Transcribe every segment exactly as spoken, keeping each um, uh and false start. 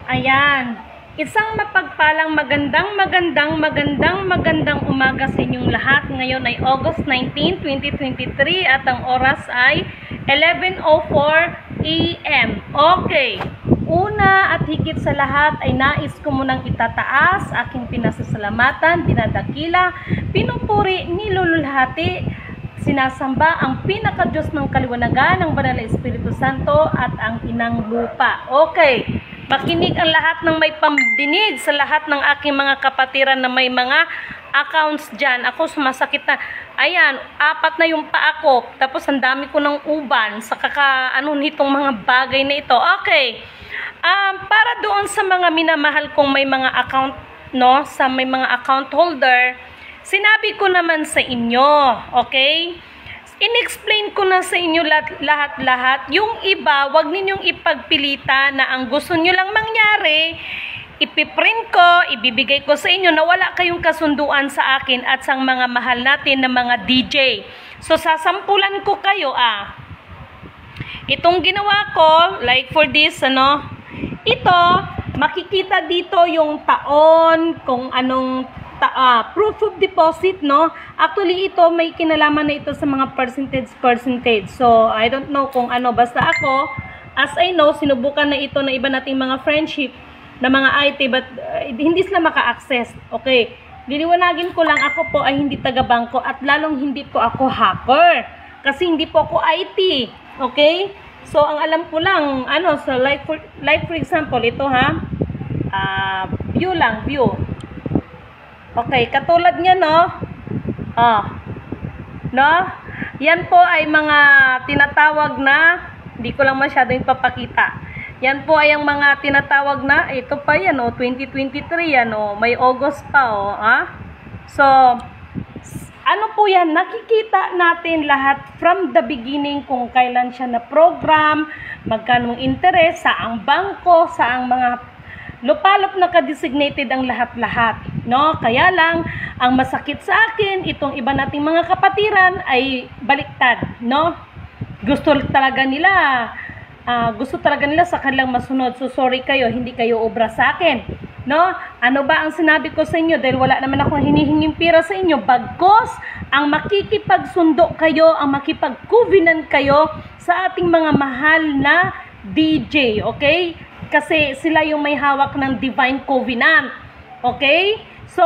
Ayan. Isang mapagpalang magandang magandang magandang magandang umaga sa inyong lahat. Ngayon ay August nineteenth, twenty twenty-three at ang oras ay eleven oh four a m Okay. Una at higit sa lahat ay nais ko munang itataas aking pinasasalamatan, dinadakila, pinupuri, nilululhati, sinasamba ang pinaka-Diyos ng kaliwanagan, ang Banal na Espiritu Santo at ang Inang Lupa. Okay, makinig ang lahat ng may pamdinig sa lahat ng aking mga kapatiran na may mga accounts dyan. Ako sumasakit na, ayan, apat na yung paa ko, tapos ang dami ko ng uban sa kaka, ano nitong mga bagay na ito. Okay, um, para doon sa mga minamahal kong may mga account, no, sa may mga account holder, sinabi ko naman sa inyo, okay? In-explain ko na sa inyo lahat-lahat. Yung iba, wag ninyong ipagpilita na ang gusto nyo lang mangyari, ipiprint ko, ibibigay ko sa inyo na wala kayong kasunduan sa akin at sa mga mahal natin na mga D J. So, sasampulan ko kayo, ah. Itong ginawa ko, like for this, ano, ito, makikita dito yung taon, kung anong Ta uh, proof of deposit, no? Actually, ito may kinalaman na ito sa mga percentage percentage. So, I don't know kung ano. Basta ako, as I know, sinubukan na ito na iba nating mga friendship na mga I T, but uh, hindi sila maka-access. Okay. Diliwanagin ko lang, ako po ay hindi taga-bangko at lalong hindi po ako hacker. Kasi hindi po ako I T. Okay? So, ang alam ko lang, ano, so like for, like for example, ito ha, uh, view lang, view. Okay, katulad niya, no? Oh. No? Yan po ay mga tinatawag na, hindi ko lang masyadong ipapakita. Yan po ay ang mga tinatawag na, ito pa yan, oh, twenty twenty-three yan, oh, may August pa, oh, ah? So, ano po yan? Nakikita natin lahat from the beginning kung kailan siya na program, magkano interest, saang bangko, saang mga lupalop na ka-designated ang lahat-lahat, no? Kaya lang, ang masakit sa akin, itong iba nating mga kapatiran ay baliktad, no? Gusto talaga nila, uh, gusto talaga nila sa kanilang masunod. So, sorry kayo, hindi kayo obra sa akin, no? Ano ba ang sinabi ko sa inyo? Dahil wala naman akong hinihinging pira sa inyo. Bagkos, ang makikipagsundo kayo, ang makipag-covenant kayo sa ating mga mahal na D J, okay? Kasi sila yung may hawak ng Divine Covenant. Okay? So,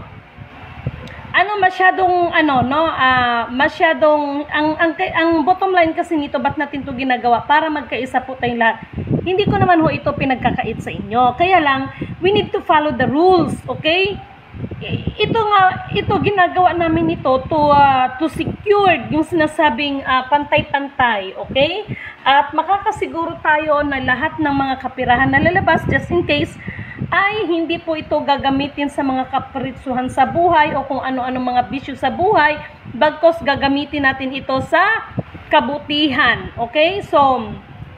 ano masyadong, ano, no, uh, masyadong, ang, ang, ang bottom line kasi nito, ba't natin ito ginagawa? Para magkaisa po tayong lahat. Hindi ko naman ho ito pinagkakait sa inyo. Kaya lang, we need to follow the rules. Okay? Ito nga, ito ginagawa namin ito to, uh, to secure yung sinasabing uh, pantay-pantay. Okay? At makakasiguro tayo na lahat ng mga kapirahan na lalabas just in case ay hindi po ito gagamitin sa mga kapritsuhan sa buhay o kung ano-ano mga bisyo sa buhay, bagkos gagamitin natin ito sa kabutihan. Okay? So,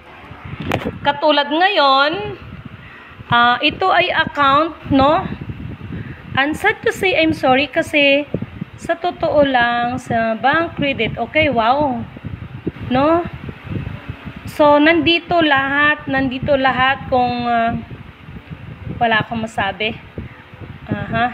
katulad ngayon, uh, ito ay account, no? And sad to say, I'm sorry kasi sa totoo lang, sa bank credit, okay, wow. No? So, nandito lahat, nandito lahat kung uh, wala akong masabi. Aha.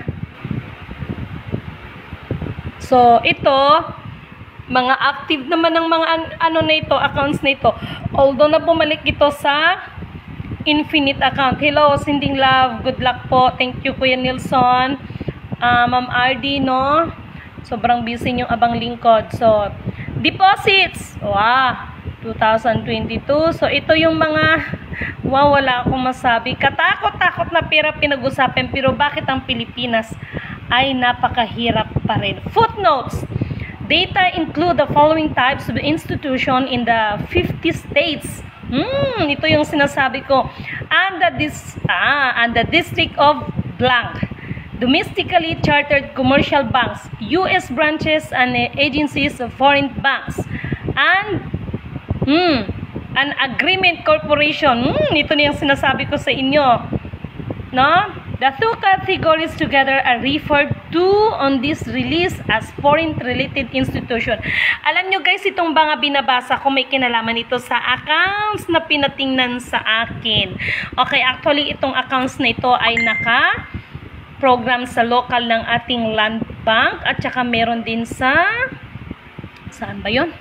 So, ito, mga active naman ng mga an ano na ito, accounts na ito. Although na bumalik ito sa Infinite account. Hello, Sinding Love. Good luck po. Thank you, Kuya Nilson. Uh, Ma'am R D, no? Sobrang busy yung abang lingkod. So, deposits. Wow. twenty twenty-two. So, ito yung mga, wow, wala akong masabi. Katakot-takot na pera pinag-usapan. Pero bakit ang Pilipinas ay napakahirap pa rin? Footnotes. Data include the following types of institution in the fifty states. Hmm, ito yung sinasabi ko. And the, dis ah, and the District of Blank. Domestically chartered commercial banks. U S branches and agencies of foreign banks. And Hmm, an agreement corporation. Hmm, ito na yung sinasabi ko sa inyo. No? The two categories together are referred to on this release as foreign-related institution. Alam nyo guys, itong mga binabasa ko may kinalaman ito sa accounts na pinatingnan sa akin. Okay, actually itong accounts na ito ay naka-program sa local ng ating land bank at saka meron din sa saan ba yun?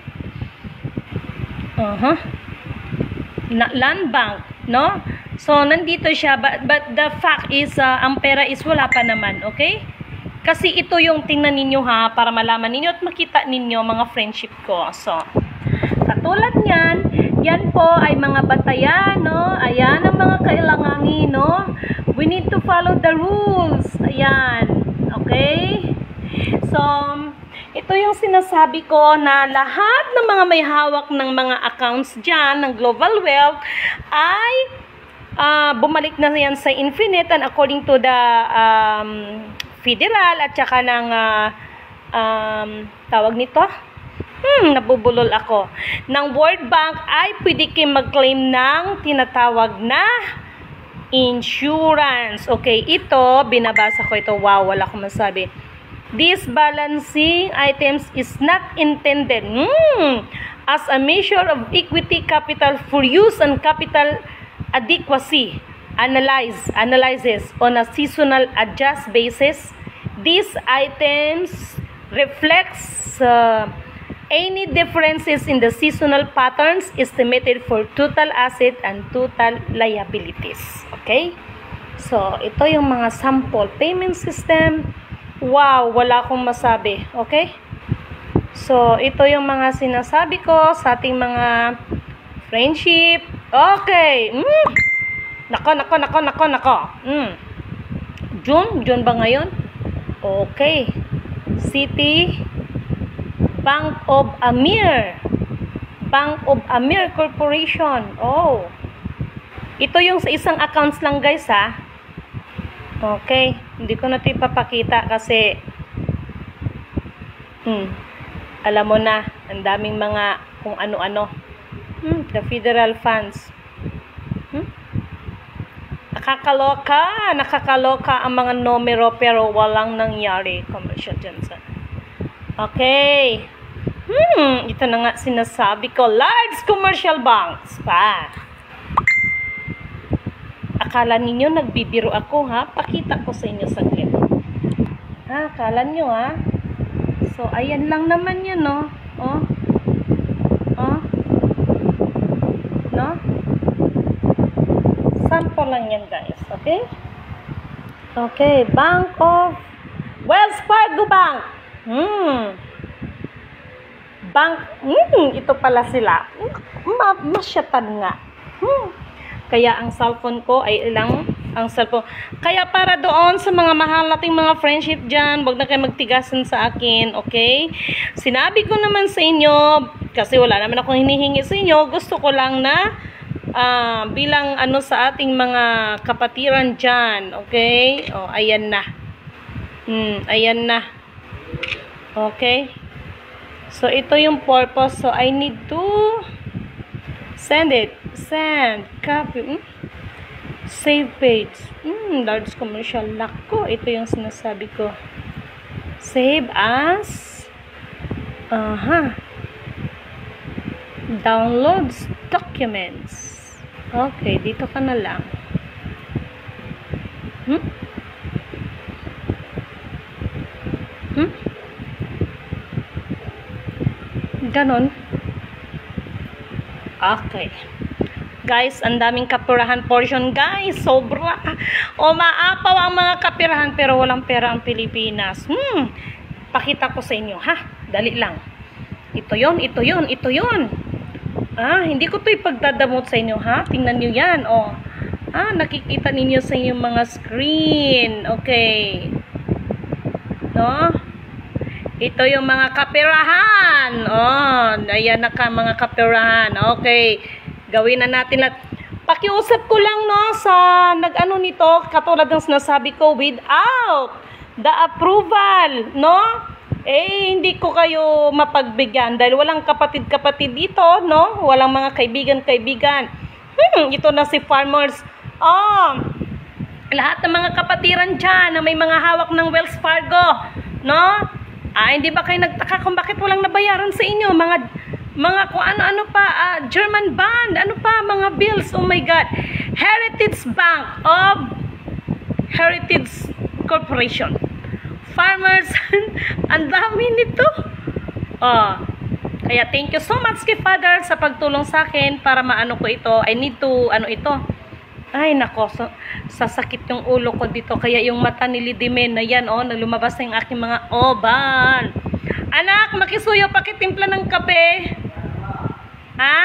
Uh-huh. Na, land bank, no? So, nandito siya, but, but the fact is, uh, ang pera is wala pa naman, okay? Kasi ito yung tingnan ninyo ha, para malaman ninyo at makita ninyo mga friendship ko. So, katulad niyan, yan po ay mga batayan, no? Ayan ang mga kailanganin, no? We need to follow the rules. Ayan, okay? So, ito yung sinasabi ko na lahat ng mga may hawak ng mga accounts dyan, ng Global Wealth, ay Uh, bumalik na yan sa Infinite and according to the um, federal at saka ng uh, um, tawag nito hmm, nabubulol ako ng World Bank ay pwede kayo mag-claim ng tinatawag na insurance. Okay, ito binabasa ko ito, wow, wala akong masabi. This balancing items is not intended hmm, as a measure of equity capital for use and capital adequacy analyze analyzes on a seasonal adjust basis. These items reflects uh, any differences in the seasonal patterns estimated for total asset and total liabilities. Okay? So, ito yung mga sample payment system. Wow, wala akong masabi. Okay? So, ito yung mga sinasabi ko sa ating mga friendship. Okay. Mm. Nako, nako, nako, nako, nako. Mm. June? June ba ngayon? Okay. City Bank of Amir. Bank of Amir Corporation. Oh. Ito yung sa isang accounts lang guys ha. Okay. Hindi ko na ito ipapakita kasi hmm, alam mo na, ang daming mga kung ano-ano. Hmm, the federal funds. Hmm? Nakakaloka, nakakaloka ang mga numero pero walang nangyari. Commercial Johnson. Okay. Hmm, ito na nga sinasabi ko. Large commercial banks pa. Akala ninyo nagbibiro ako ha? Pakita ko sa inyo saglit. Ha, akala nyo ha? So, ayan lang naman yun no? Oh. Oh. No? Sample lang yan guys, okay? Okay, Bank of Wells Fargo Bank. Hmm. Bank, hmm, ito pala sila. Ma masyatan nga. Hmm. Kaya ang cellphone ko ay ilang ang cellphone. Kaya para doon sa mga mahal nating mga friendship dyan, wag na kayo magtigasan sa akin, okay? Sinabi ko naman sa inyo, kasi wala naman akong hinihingi sa inyo, gusto ko lang na uh, bilang ano sa ating mga kapatiran dyan, okay? O, ayan na. Hmm, ayan na. Okay? So, ito yung purpose. So, I need to send it. Send. Copy. Hmm? Save page. Hmm, large commercial. Lako. Ito yung sinasabi ko. Save as. Aha. Downloads documents. Okay, dito ka na lang. Hmm? Hmm? Ganon. Okay. Guys, ang daming kapirahan portion, guys. Sobra. O, maapaw ang mga kapirahan pero walang pera ang Pilipinas. Hmm. Pakita ko sa inyo, ha? Dali lang. Ito yon, ito yon, ito yon. Ah, hindi ko to ipagdadamot sa inyo, ha? Tingnan niyo yan, oh. Ah, nakikita ninyo sa inyong mga screen. Okay. No? Ito yung mga kapirahan. Oh, ayan na ka mga kapirahan. Okay. Gawin na natin lahat. Pakiusap ko lang no sa nag-ano nito, katulad ng sinasabi ko, without the approval, no? Eh, hindi ko kayo mapagbigyan dahil walang kapatid-kapatid dito, no? Walang mga kaibigan-kaibigan. Hmm, ito na si Farmers. Oh, lahat ng mga kapatiran dyan na may mga hawak ng Wells Fargo, no? Ah, hindi ba kayo nagtaka kung bakit walang nabayaran sa inyo? Mga, mga kung ano-ano pa, ah, German bond, ano pa, mga bills, oh my God. Heritage Bank of Heritage Corporation. Farmers, ang dami nito. Oh, kaya thank you so much kay Father sa pagtulong sa akin para maano ko ito. I need to, ano ito, ay nako, so, sasakit yung ulo ko dito. Kaya yung mata ni Lidimen na yan, oh, nalumabas na yung aking mga oban. Anak, makisuyo, pakitimpla ng kape. Ha?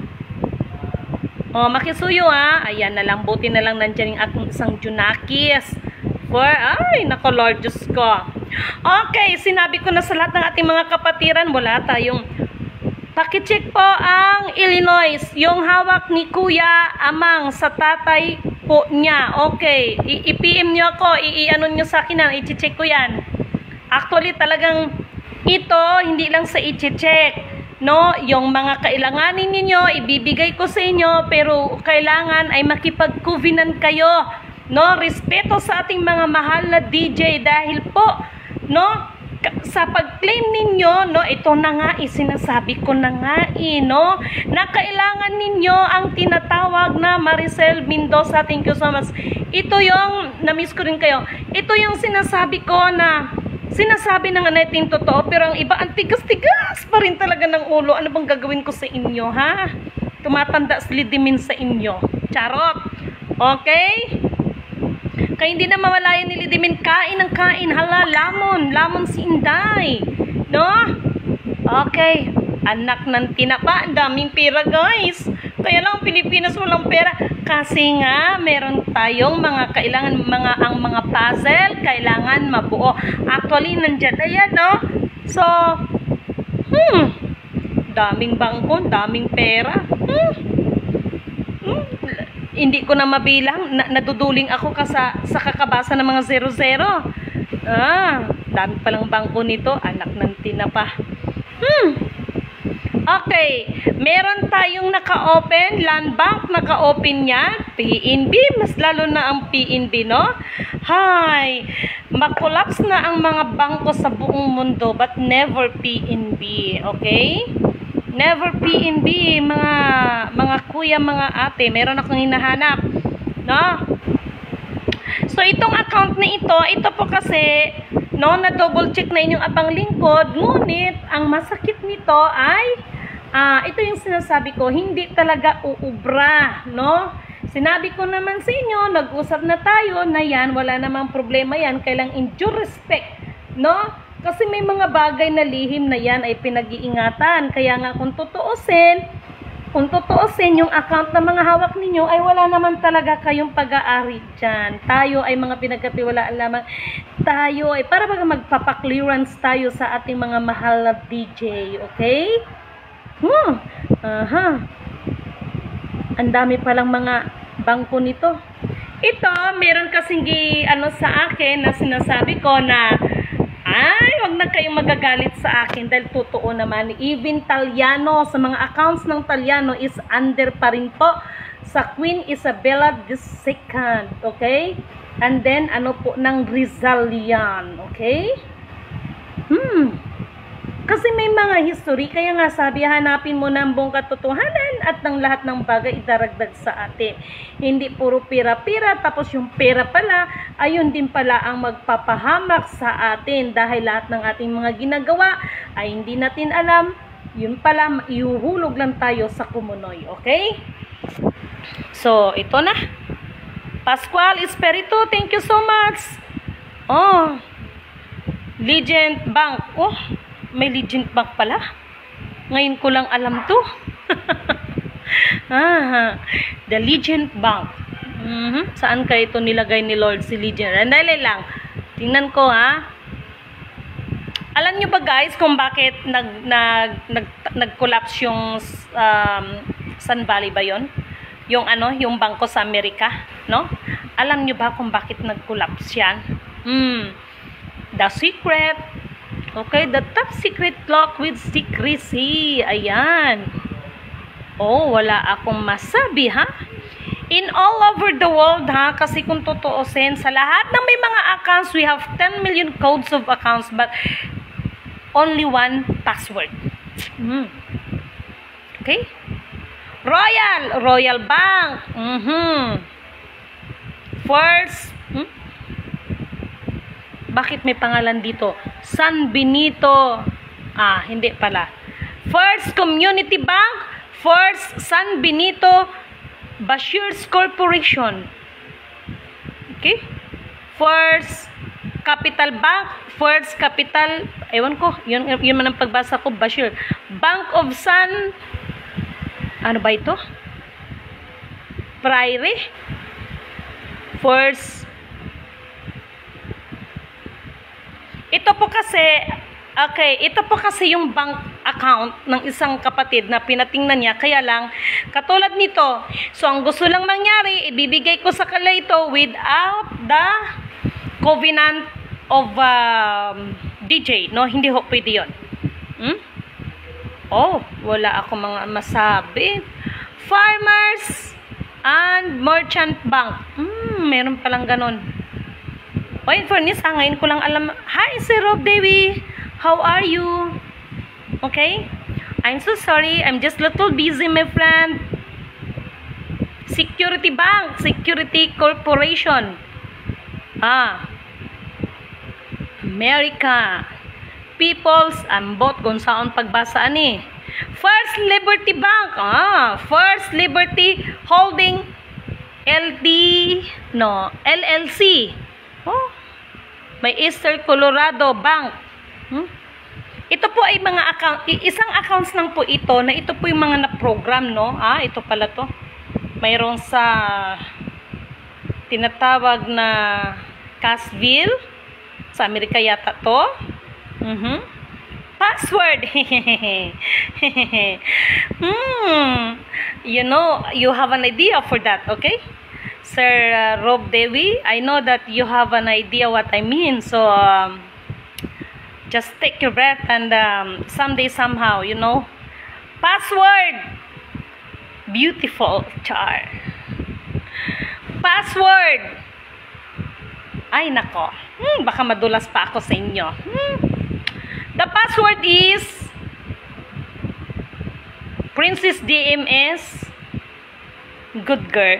Oh, makisuyo ha. Ayan na lang, buti na lang nandyan yung aking isang Junakis. For, ay, nako Lord Diyos ko. Okay, sinabi ko na sa lahat ng ating mga kapatiran, wala tayong pakicheck po ang Illinois, yung hawak ni Kuya Amang sa tatay po niya. Okay, I-P M nyo ako, i-ano nyo sa akin na, i-check ko yan. Actually, talagang ito, hindi lang sa i-check, no? Yung mga kailanganin ninyo, ibibigay ko sa inyo, pero kailangan ay makipag-covenant kayo, no? Respeto sa ating mga mahal na D J dahil po, no? Sa pag-claim ninyo, no, ito na nga, isinasabi ko na nga, eh, no, na kailangan ninyo ang tinatawag na Maricel Mendoza. Thank you so much. Ito yung, na-miss ko rin kayo, ito yung sinasabi ko na, sinasabi ng natin totoo, pero ang iba, ang tigas-tigas pa rin talaga ng ulo. Ano bang gagawin ko sa inyo, ha? Tumatanda si Lidimin sa inyo. Charot. Okay? Kaya hindi na mawala yan ni Lidimin, kain ng kain, hala, lamon, lamon si Inday, no? Okay, anak ng tinapa, ang daming pera guys, kaya lang Pilipinas walang pera, kasi nga, meron tayong mga kailangan, mga, ang mga puzzle, kailangan mabuo, actually, nandyan na yan, no? So, hmm, daming bangko, daming pera, hmm, hmm, hindi ko na mabilang, na, naduduling ako kasa, sa kakabasa ng mga zero zero. Ah, dami palang bangko nito, anak ng tinapa. Hmm. Okay, meron tayong naka-open, Land Bank, naka-open yan, P N B, mas lalo na ang P N B, no? Hi, makolaps na ang mga bangko sa buong mundo, but never P N B, okay? Never P N B, mga mga kuya, mga ate, meron akong hinahanap, no? So itong account na ito, ito po kasi, no, na double check na inyong abang lingkod, ngunit ang masakit nito ay, ah, ito yung sinasabi ko, hindi talaga uubra, no? Sinabi ko naman sa inyo, nag-usap na tayo na yan, wala namang problema yan, kailang in due respect, no? Kasi may mga bagay na lihim na yan ay pinag-iingatan. Kaya nga kung tutuusin, kung tutuusin yung account na mga hawak ninyo ay wala naman talaga kayong pag-aari dyan. Tayo ay mga pinagkatiwalaan lamang. Tayo ay para baga magpapaklearance tayo sa ating mga mahal na D J. Okay? Hmm. Aha. Ang dami palang mga bangko nito. Ito, meron kasing ano sa akin na sinasabi ko na ay, wag na kayong magagalit sa akin dahil totoo naman. Even Talyano, sa mga accounts ng Talyano is under pa rin po sa Queen Isabella the Second. Okay? And then, ano po, ng Rizal yan. Okay? Hmm. Kasi may mga history, kaya nga sabi, hanapin mo ng buong katotohanan at ng lahat ng bagay idaragdag sa atin. Hindi puro pira-pira, tapos yung pera pala, ayun din pala ang magpapahamak sa atin dahil lahat ng ating mga ginagawa ay hindi natin alam, yun pala, ihuhulog lang tayo sa kumunoy. Okay? So, ito na. Pascual Espiritu, thank you so much. Oh, Legend Bank. Oh, may Legend Bank pala. Ngayon ko lang alam to. ah, the Legend Bank. Mm-hmm. Saan kayo ito nilagay ni Lord si Legend? Andali lang. Tingnan ko ha. Alam nyo ba guys kung bakit nag, nag, nag, nag-collapse yung um, Sun Valley ba yun? Yung ano, yung bangko sa Amerika, no? Alam nyo ba kung bakit nag-collapse yan? Hmm. The secret. Okay, the top secret lock with secrecy. Ayan. Oh, wala akong masabi, ha? In all over the world, ha, kasi kung tutuusin, sa lahat ng may mga accounts, we have ten million codes of accounts, but only one password. Mm. Okay? Royal, Royal Bank. Mm-hmm. First, hmm? Bakit may pangalan dito? San Benito. Ah, hindi pala. First Community Bank, First San Benito Bashir's Corporation. Okay? First Capital Bank, First Capital, ewan ko, yun, yun man ang pagbasa ko, Bashir. Bank of San, ano ba ito? Prairie. First. Ito po kasi, okay, ito po kasi yung bank account ng isang kapatid na pinatingnan niya, kaya lang, katulad nito, so ang gusto lang mangyari, ibibigay ko sa kanila ito without the covenant of um, D J, no? Hindi ho pwede yun. Hmm? Oh, wala ako mga masabi. Farmers and Merchant Bank. Hmm, meron palang ganon. Wait for this, ha, ngayon ko lang alam. Hi, Sir Rob Dewi. How are you? Okay? I'm so sorry. I'm just little busy, my friend. Security Bank. Security Corporation. Ah. America. People's, ambot kung saan pagbasaan eh. First Liberty Bank. Ah. First Liberty Holding L D, no, L L C. Oh. May Eastern Colorado Bank. Hmm? Ito po ay mga account, isang accounts lang po ito, na ito po yung mga na-program, no? Ah, ito pala to. Mayroon sa tinatawag na Casville. Sa Amerika yata to. Mm-hmm. Password. hmm. You know, you have an idea for that, okay? Sir uh, Rob Dewi, I know that you have an idea what I mean. So, um, just take your breath and um, someday, somehow, you know. Password. Beautiful char. Password. Ay, nako. Hmm, baka madulas pa ako sa inyo. Hmm. The password is Princess D M S. Good girl.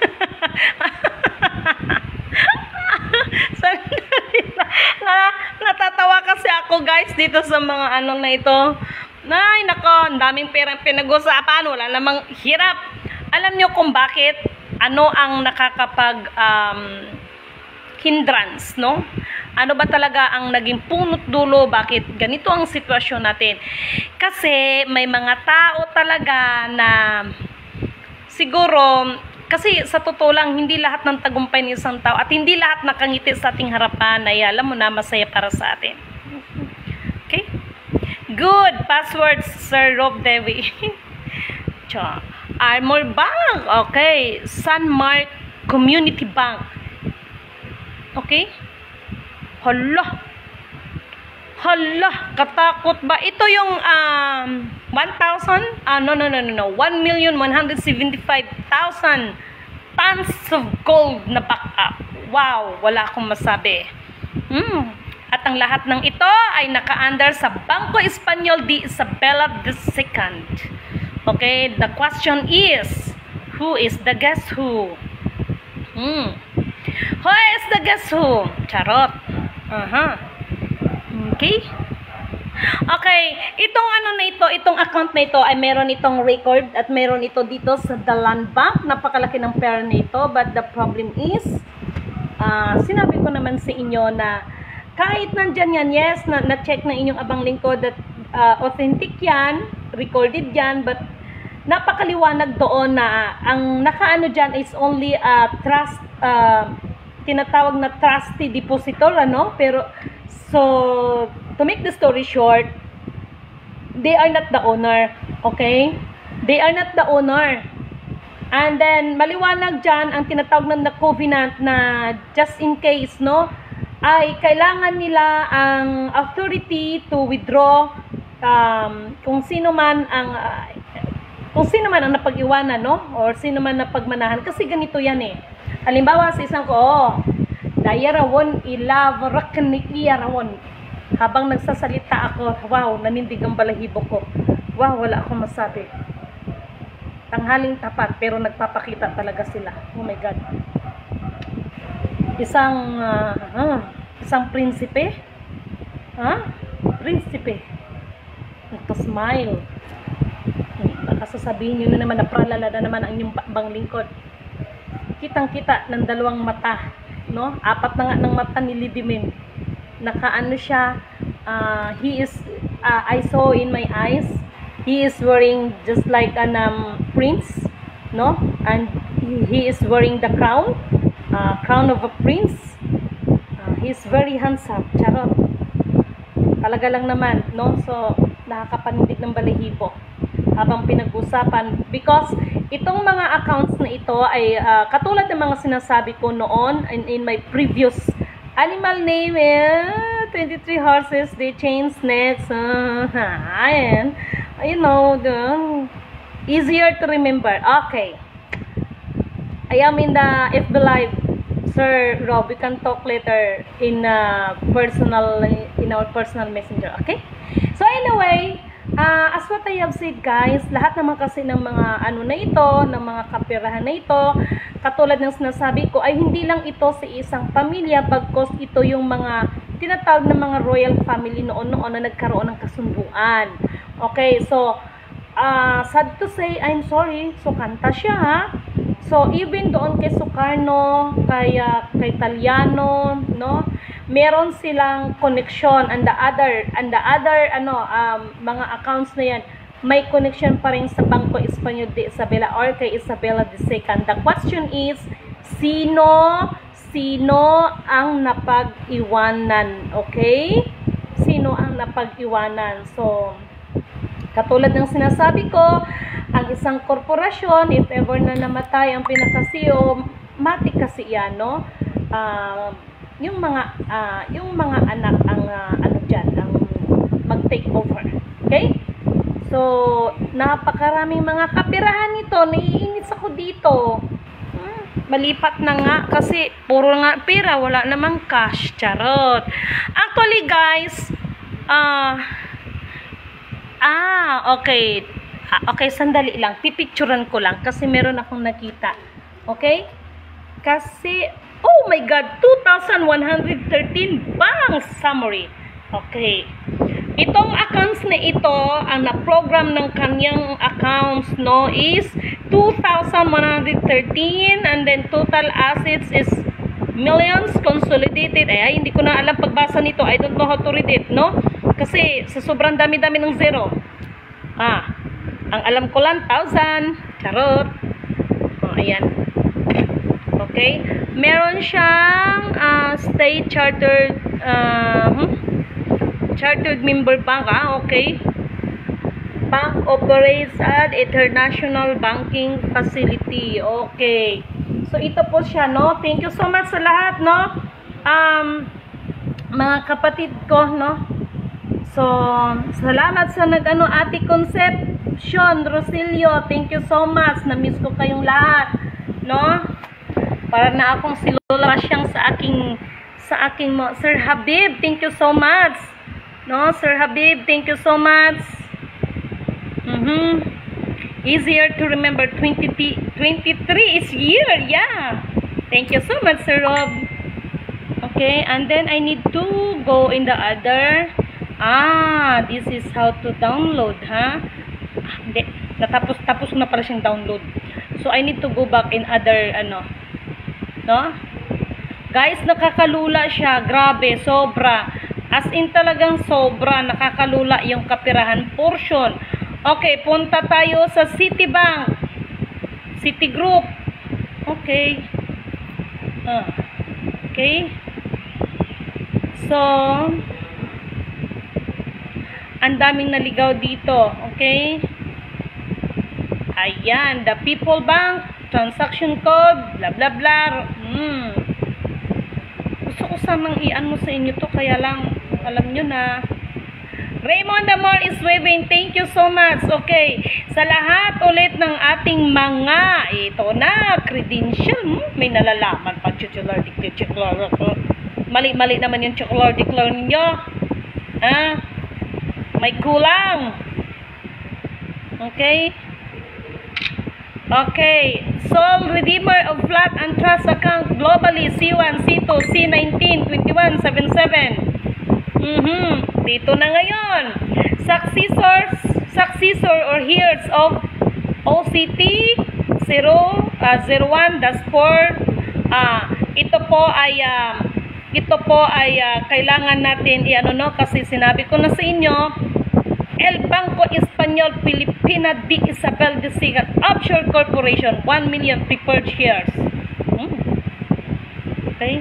na, natatawa kasi ako, guys, dito sa mga anong na ito. Ay, nako, ang daming perang pinag-usapan, wala namang hirap. Alam nyo kung bakit? Ano ang nakakapag um, hindrance, no? Ano ba talaga ang naging punot dulo? Bakit ganito ang sitwasyon natin? Kasi may mga tao talaga na siguro, kasi sa totoo lang, hindi lahat ng tagumpay ng isang tao at hindi lahat nakangiti sa ating harapan ay alam mo na masaya para sa atin. Okay? Good. Password, Sir Rob Dewi. Armor Bank. Okay. Sunmark Community Bank. Okay? Hala. Hala. Katakot ba? Ito yung um, one thousand? Ah, no, no, no, no, no. one million one hundred seventy-five thousand tons of gold na backup. Wow. Wala akong masabi. Hmm. At ang lahat ng ito ay naka-under sa Banco Espanyol de Isabela the Second. Okay? The question is, who is the guess who? Hmm. Who is the guess who? Charot. Uh-huh. Okay? Okay. Itong ano na ito, itong account na ito ay meron itong record at meron ito dito sa The Land Bank. Napakalaki ng pera nito. But the problem is, uh, sinabi ko naman sa inyo na kahit nandyan yan, yes, na-check na, na inyong abang lingkod that uh, authentic yan, recorded yan, but napakaliwanag doon na ang nakaano dyan is only a trust, uh, tinatawag na trustee depositor, ano? Pero, so, to make the story short, they are not the owner, okay? They are not the owner. And then, maliwanag dyan, ang tinatawag na covenant na just in case, no? Ay kailangan nila ang authority to withdraw um, kung sino man ang uh, kung sino man ang napag-iwanan, no? Or sino man napagmanahan. Kasi ganito yan eh. Halimbawa sa isang ko, oh, dayarawon ilavarak ni iyarawon. Habang nagsasalita ako, wow, nanindig ang balahibo ko. Wow, wala akong masabi. Tanghaling tapat, pero nagpapakita talaga sila. Oh my God. Isang, uh, uh, isang prinsipe. Ha? Huh? Prinsipe. Nagpa-smile. Baka sasabihin nyo na naman na pralala na naman ang inyong bang lingkod. Kitang-kita ng dalawang mata. No? Apat na nga ng mata ni Lidimin. Nakaano siya, uh, he is, uh, I saw in my eyes, he is wearing just like an um, prince, no? And he is wearing the crown, uh, crown of a prince. Uh, he is very handsome. Charot. Talaga lang naman, no? So, nakakapanindig ng balahibo habang pinag-usapan. Because, itong mga accounts na ito ay uh, katulad ng mga sinasabi ko noon in, in my previous animal name, eh, twenty-three horses, they change next. Uh, ayan. You know, the, easier to remember. Okay. I am in the F B Live. Sir Rob, we can talk later in uh, personal, in our personal messenger. Okay? So anyway, uh, as what I have said guys, lahat naman kasi ng mga ano na ito, ng mga kapirahan na ito, katulad ng sinasabi ko, ay hindi lang ito sa isang pamilya, bagkos ito yung mga tinatawag na mga royal family noon-noon na nagkaroon ng kasunduan. Okay, so, uh, sad to say, I'm sorry, so kanta siya ha. So, even doon kay Sukarno, kay, uh, kay Taliano, no, meron silang connection, and the other, and the other, ano, um, mga accounts na yan, may connection pa rin sa Bangko Espanyol de Isabela or kay Isabela the Second. The question is, sino, sino ang napag-iwanan? Okay? Sino ang napag-iwanan? So, katulad ng sinasabi ko, ang isang korporasyon, if ever na namatay ang pinaka-C E O, matik kasi yan, no? Uh, yung mga, uh, yung mga anak ang, uh, ano dyan, ang mag-take over. Okay? So, napakaraming mga kapirahan nito. Naiinis ako dito. Hmm, malipat na nga kasi puro nga pera, wala namang cash. Charot. Actually, guys, ah, uh, ah, okay. Ah, okay, sandali lang. Pipicturan ko lang kasi meron akong nakita. Okay? Kasi, oh my God, two thousand one hundred thirteen bang summary. Okay. Itong accounts na ito, ang na-program ng kanyang accounts, no, is two thousand one hundred thirteen, and then total assets is millions consolidated. Ay, hindi ko na alam pagbasa nito. I don't know how to read it, no? Kasi sa sobrang dami-dami ng zero. Ah, ang alam ko lang, thousand. Charot. Oh, ayan. Okay. Meron siyang uh, state chartered uh, hmm? chartered member bank, ah, okay. Bank operates at international banking facility. Okay. So, ito po siya, no? Thank you so much sa lahat, no? Um, mga kapatid ko, no? So, salamat sa nag-ano, Ate Concepcion Rosilio. Thank you so much. Na-miss ko kayong lahat, no? Para na akong silula siyang sa aking, sa aking mo. Sir Habib, thank you so much. No, Sir Habib, thank you so much. Mm-hmm. Easier to remember. twenty, twenty-three is year. Yeah. Thank you so much, Sir Rob. Okay, and then I need to go in the other. Ah, this is how to download, ha? Hindi. Natapos, tapos na pala siyang download. So, I need to go back in other, ano. No? Guys, nakakalula siya. Grabe, sobra. As in talagang sobra, nakakalula yung kapirahan portion. Okay, punta tayo sa Citibank. Citigroup. Okay. Ah. Okay. So, ang daming naligaw dito. Okay. Ayan, the People Bank, transaction code, blah blah blah. Hmm. Gusto ko sanang i-ano sa inyo to, kaya lang alam nyo na Raymond Amor is waving. Thank you so much. Okay. Sa lahat ulit ng ating mga, ito na, credential. Hmm, may nalalaman pa. Titular, titular. Mali-mali naman yung titular, declare ninyo. Ah, may kulang. Okay. Okay, sole redeemer of flat and trust account globally C one, C two, C nineteen, twenty-one, seventy-seven. Mhm. Dito na ngayon. Successors, successor or heirs of O C T zero one dash four. Ah, ito po ay uh, ito po ay uh, kailangan natin i-ano no kasi sinabi ko na sa inyo. El Banco Espanyol Filipina de Isabel de Sigat Offshore Corporation, one million preferred shares. Hmm. Okay.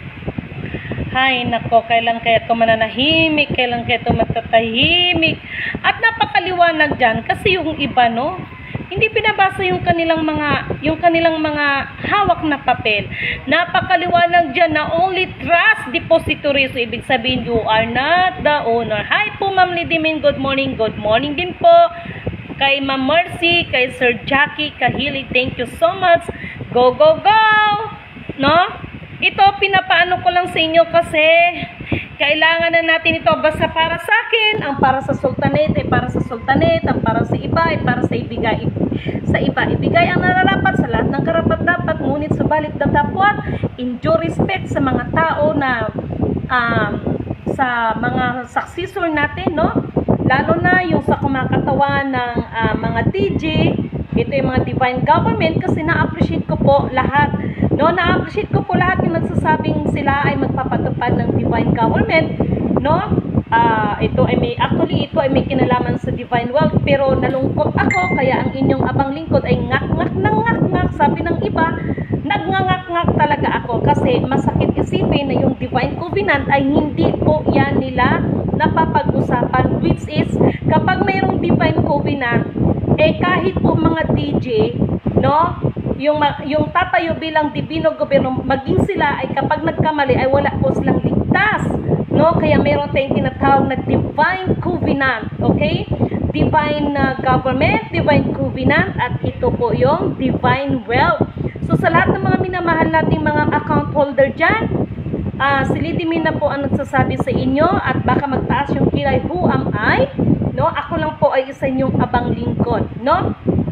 Hay, nako, kailan kaya ito mananahimik, kailan kaya ito matatahimik. At napakaliwanag dyan, kasi yung iba, no, hindi pinabasa yung kanilang mga, yung kanilang mga hawak na papel. Napakaliwanag dyan na only trust depository. So, ibig sabihin, you are not the owner. Hi po, Ma'am Lidimin. Good morning. Good morning din po. Kay Ma'am Mercy, kay Sir Jackie Kahili. Thank you so much. Go, go, go! No? Ito, pinapaano ko lang sa inyo kasi kailangan na natin ito basta para sa akin, ang para sa sultanate ay para sa sultanate, ang para sa iba ay para sa ibigay. Sa iba, ibigay ang nararapat sa lahat ng karapat-dapat, ngunit subalit datapwat, in due respect sa mga tao na um, sa mga successor natin, no? Lalo na yung sa kumakatawan ng uh, mga D J, ito yung mga divine government kasi na-appreciate ko po lahat. No, na-appreciate ko po lahat yung nagsasabing sila ay magpapatupad ng divine government, no? Uh, ito ay may, actually ito ay may kinalaman sa divine wealth, pero nalungkot ako kaya ang inyong abang lingkod ay ngak-ngak ng ngak-ngak. Sabi ng iba, nagngangak-ngak talaga ako kasi masakit isipin na yung divine covenant ay hindi po yan nila napapag-usapan, which is kapag mayroong divine covenant, eh kahit po mga D J, no? Yung, yung tatayo bilang divino gobyerno, maging sila ay kapag nagkamali ay wala po silang ligtas, no? Kaya meron tayong tinatawag na divine covenant, okay? Divine uh, government, divine covenant, at ito po yung divine wealth. So sa lahat ng mga minamahal nating mga account holder dyan, uh, si Lidimin na po ang nagsasabi sa inyo at baka magtaas yung kilay, who am I? No? Ako lang po ay isa inyong abang lingkod, no?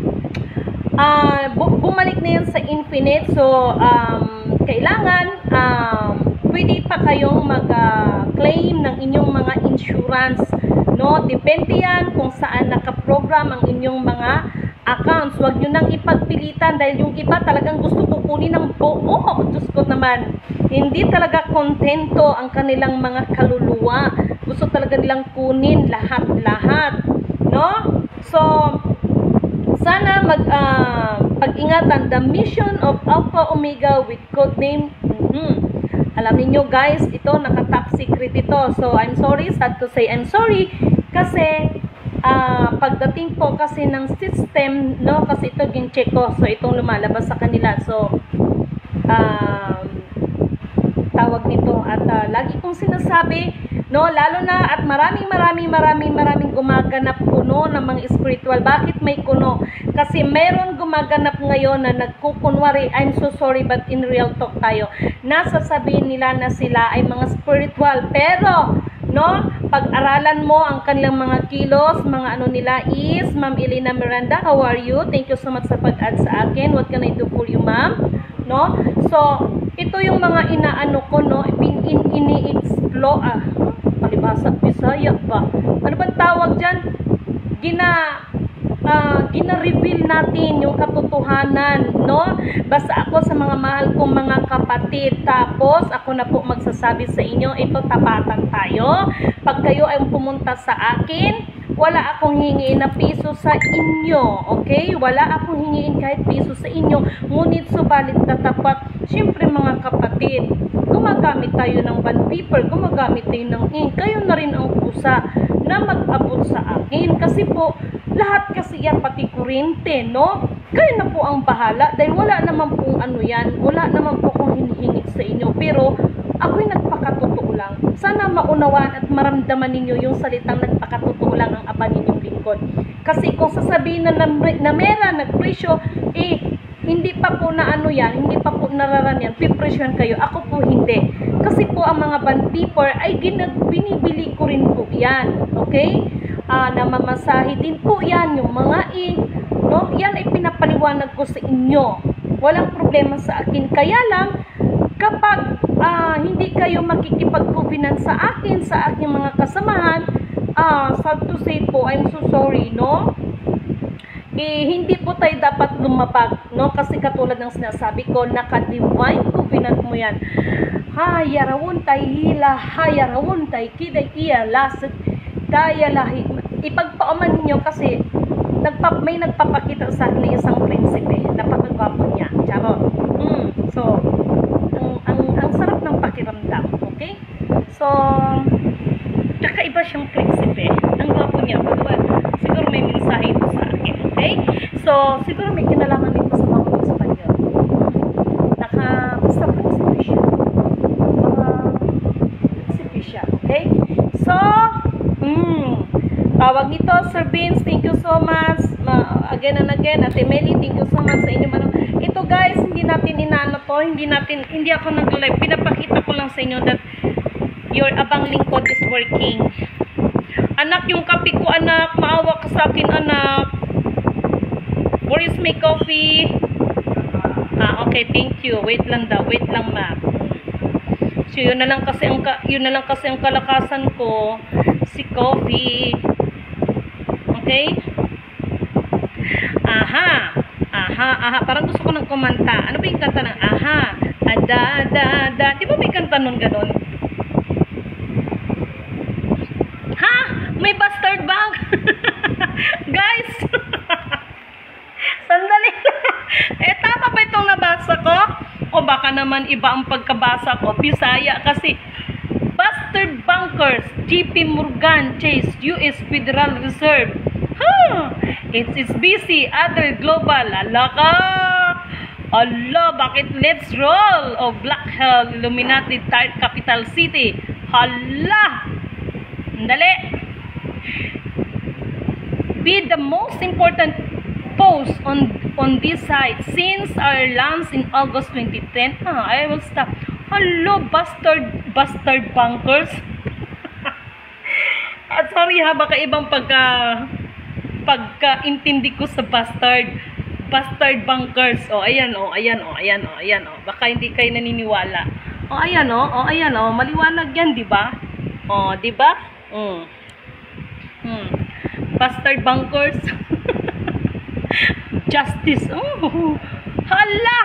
Uh, bu bumalik na yan sa infinite. So um, kailangan um, pwede pa kayong mag-claim uh, ng inyong mga insurance, no? Depende yan kung saan nakaprogram ang inyong mga accounts. Huwag nyo nang ipagpilitan dahil yung iba talagang gusto kukunin ng buo. Diyos ko naman, hindi talaga kontento ang kanilang mga kaluluwa. Gusto talaga nilang kunin lahat-lahat, no? So sana mag uh, pag-ingatan the mission of Alpha Omega with code name. Mm-hmm. Alam niyo guys, ito naka-top secret ito. So I'm sorry, sad to say I'm sorry kasi uh, pagdating po kasi ng system, no, kasi ito gin-check ko. So itong lumalabas sa kanila. So um, tawag nito at uh, lagi kong sinasabi, no, lalo na at maraming maraming maraming maraming gumaganap kuno ng mga spiritual. Bakit may kuno? Kasi meron gumaganap ngayon na nagkukunwari, I'm so sorry but in real talk tayo, nasasabihin nila na sila ay mga spiritual, pero no, pag-aralan mo ang kanilang mga kilos, mga ano nila is, Ma'am Elena Miranda, how are you? Thank you so much sa pag-add sa akin. What can I do for you, ma'am? No? So, ito yung mga inaano ko, no, ini-explore, ah, palibasa, Bisaya ba? Ano bang tawag dyan? Gina, uh, gina-reveal natin yung katotohanan, no? Basta ako sa mga mahal kong mga kapatid, tapos ako na po magsasabi sa inyo, ito tapatan tayo. Pag kayo ay pumunta sa akin, wala akong hingiin na piso sa inyo, okay? Wala akong hingiin kahit piso sa inyo, ngunit subalit tatapat, syempre mga kapatid, gumagamit tayo ng bond paper, gumagamit tayo ng ink, kayo na rin ang kusa na mag-abot sa akin, kasi po, lahat kasi yan, pati kuryente, no? Kayo na po ang bahala, dahil wala naman pong ano yan, wala naman po kong hinihingit sa inyo, pero ako'y nagpakatotoo lang. Sana sana maunawaan at maramdaman ninyo yung salitang nagpakatotoo lang ang Aba ninyong lingkod. Kasi kung sasabihin na, na, na mera, nagpresyo, eh, hindi pa po na ano yan, hindi pa po nararan yan, pipresyon kayo. Ako po hindi. Kasi po ang mga band paper ay ginag, binibili ko rin po yan. Okay? Uh, namamasahe din po yan, yung mga ink, no? Yan ay pinapaliwanag ko sa inyo. Walang problema sa akin. Kaya lang, kapag uh, hindi kayo makikipag-covenant sa akin, sa aking mga kasamahan, uh, sad to say po, I'm so sorry, no? Eh, hindi po tayo dapat lumapag, no? Kasi katulad ng sinasabi ko, naka-divine covenant mo yan. Hayarawon tay hila, hayarawon tay kiday iya, lasag, daya lahi. Ipagpauman ninyo kasi nagpa, may nagpapakita sa akin ng isang prinsipe, napakagwapo niya. Charot. Mm, so, ang, ang, ang sarap ng pakiramdam, okay? So, kakaiba siyang prinsipe. Ang gwapo niya. Well, siguro may mensahe ito sa akin, okay? So, siguro may kinalaman nito sa mga sa panyo. Naka, basta prinsipe siya. Uh, prinsipe siya, okay? So, mm, tawag nito, Sir Vince, thank you so much. Uh, again and again, Ate Meli, thank you so much sa inyo. Ano. Ito guys, hindi natin inaano to, hindi natin, hindi ako nag-live. Pinapakita ko lang sa inyo that your abang lingkod is working. Anak, yung kape ko, anak, maawa ka sa akin, anak. Where is my coffee? Ah, okay, thank you. Wait lang daw, wait lang, ma'am. So, yun na lang kasi ang, yun na lang kasi ang kalakasan ko, si coffee. Okay? Aha. Aha, aha. Parang gusto ko ng kumanta. Ano ba yung kanta ng aha? Ada, ada, ada. Di ba may kanta nun ganon? Ha? May bastard bang? Guys! Sandali lang. Eh, tama ba itong nabasa ko? O baka naman iba ang pagkabasa ko. Bisaya kasi. Bastard bankers, J P Morgan Chase, U S Federal Reserve. Huh. It's H S B C, other global. Ala ka! Ala, bakit let's roll? O Black Hell, Illuminati, Tart Capital City. Hala! Dali! Be the most important post on on this site since our launch in August twenty ten. Ah, I will stop. Hello, bastard, bastard bankers. At sorry ha, baka ibang pagka pagka-intindi ko sa bastard. Bastard bankers. Oh, ayan, oh, ayan, oh, ayan, oh, ayan, oh. Baka hindi kayo naniniwala. Oh, ayan, oh, oh, ayan, oh. Maliwanag yan, di ba? Oh, di ba? Mm. Hmm. Bastard bankers. Justice. Oh, hala!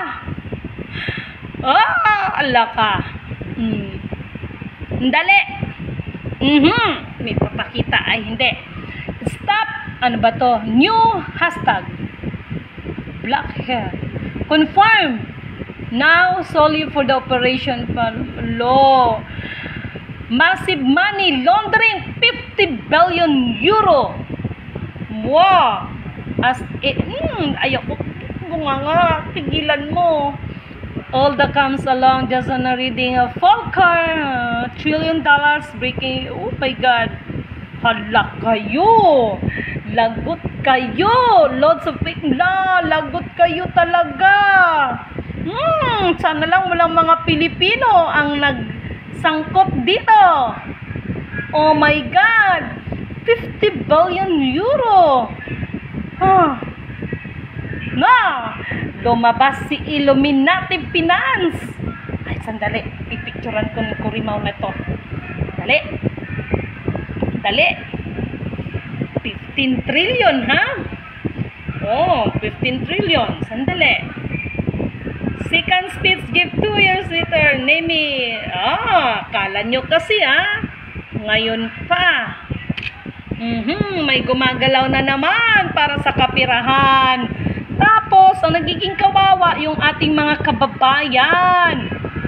Ah, ala ka. Hmm. Dali. Mhm. May papakita. Ay, hindi. Stop. Ano ba to? New hashtag. Black hair. Confirm. Now, solely for the operation law. Massive money laundering. fifty billion euro. Wow. As it, hmm, ayoko. Bunga nga. Tigilan mo. All that comes along just on a reading of Volcker, uh, trillion dollars breaking, oh my God, hala kayo, lagot kayo, loads of fake law, lagot kayo talaga. Hmm, sana lang walang mga Pilipino ang nagsangkot dito. Oh my God, fifty billion euro. Huh. Na, lumabas si Illuminati Finance. Ay, sandali. Pipicturan ko ni Kurimaw na to. Dali. Dali. fifteen trillion, ha? Oh, fifteen trillion. Sandali. Second speech give two years later. Name me. Ah, kala nyo kasi, ha? Ngayon pa. Mhm, may gumagalaw na naman para sa kapirahan. Tapos, ang nagiging kawawa yung ating mga kababayan.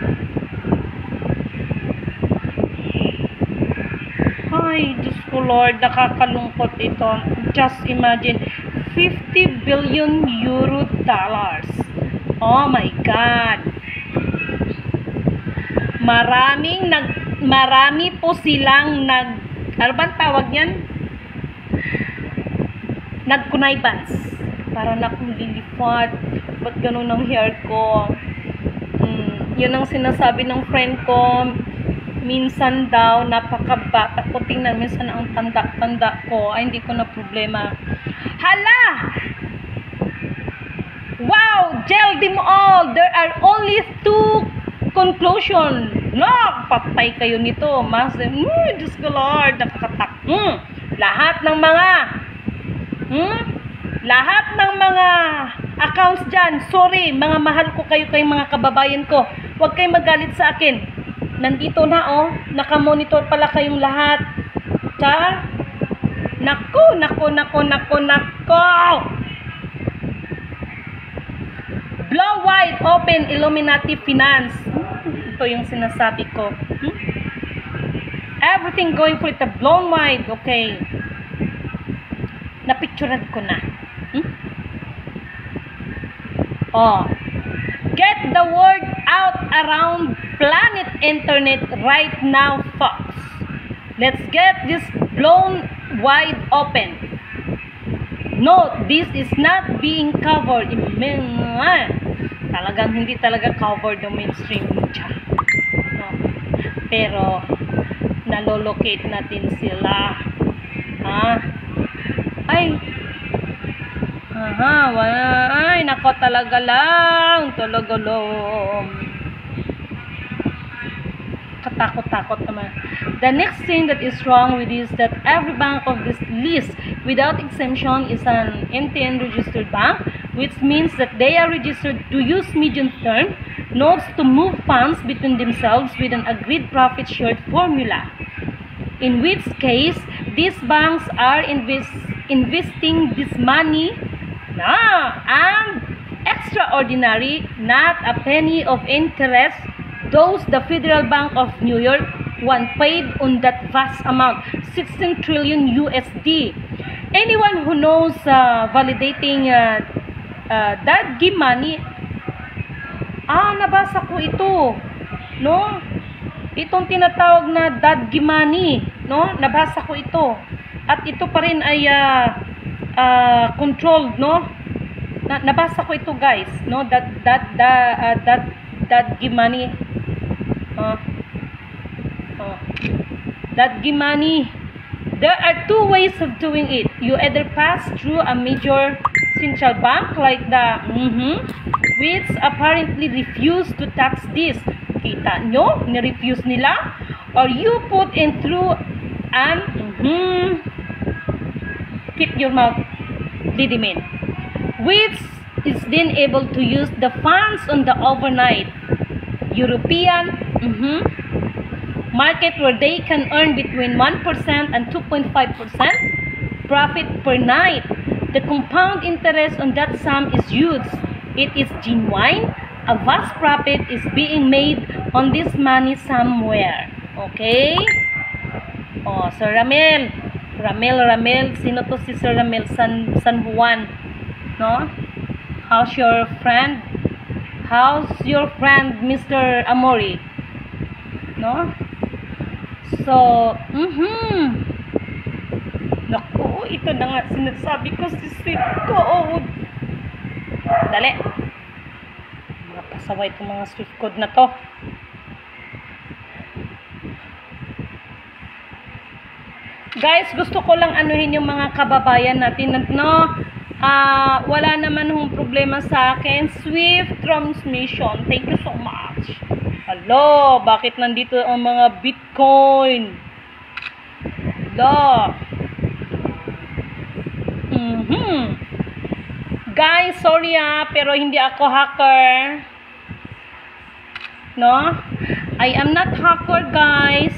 Ay, Diyos ko Lord, nakakalungkot ito. Just imagine, fifty billion euro dollars. Oh my God. Maraming nag marami po silang nag, ano bang tawag yan? Nag-connivance. Para na akong lilipad. Ba't ganun ang hair ko? Hmm, yun ang sinasabi ng friend ko. Minsan daw, napakabata ko. Tingnan, minsan ang tanda-tanda ko. Ay, hindi ko na problema. Hala! Wow! Gel them all! There are only two conclusion. No! Patay kayo nito. Mas, mm, Diyos ko Lord, nakakatak. Mm, lahat ng mga hmm? Lahat ng mga accounts dyan, sorry, mga mahal ko kayo, kayong mga kababayan ko. Huwag kayong magalit sa akin. Nandito na, oh. Nakamonitor pala kayong lahat. Ta? Nako, nako, nako, nako, nako. Blow wide open Illuminati Finance. Ito yung sinasabi ko. Hmm? Everything going for it, blown wide. Okay. Napicturean ko na. Hmm? Oh. Get the word out around planet internet right now, folks. Let's get this blown wide open. Note, this is not being covered in mga, talagang hindi talaga covered ng mainstream media. No. Pero nalolocate natin sila. Ha? Ay. Aha, wala. Ay, nako talaga lang. Talaga lang. Katakot-takot naman. The next thing that is wrong with this is that every bank of this list without exemption is an M T N registered bank, which means that they are registered to use medium term notes to move funds between themselves with an agreed profit shared formula. In which case, these banks are invest, investing this money na and extraordinary, not a penny of interest, those the Federal Bank of New York one paid on that vast amount, sixteen trillion U S D. Anyone who knows uh, validating uh, uh, that give money, ah, nabasa ko ito, no? Itong tinatawag na Dad Gimani, no? Nabasa ko ito. At ito pa rin ay uh, uh, controlled, no? Na, nabasa ko ito, guys, no? That that that uh, that Dad Gimani. Uh, uh, Dad Gimani. There are two ways of doing it. You either pass through a major central bank like the mm-hmm, which apparently refuse to tax this. Kita nyo? Ni-refuse nila? Or you put in through an mm-hmm, keep your mouth didimin, which is then able to use the funds on the overnight European mm-hmm, market where they can earn between one percent and two point five percent profit per night. The compound interest on that sum is huge. It is genuine. A vast profit is being made on this money somewhere. Okay? Oh, Sir Ramel. Ramel, Ramel. Sino to si Sir Ramel? San, San Juan. No? How's your friend? How's your friend, Mister Amori? No? So, mhm. Naku, ito na nga sinasabi ko si Sweet Code. Dali. Mga pasaway itong mga Swift Code na to. Guys, gusto ko lang anuhin yung mga kababayan natin, no? Uh, wala naman hong problema sa akin. Swift transmission. Thank you so much. Hello, bakit nandito ang mga Bitcoin? Hello. Mm-hmm. Guys, sorry ah, pero hindi ako hacker. No? I am not hacker, guys.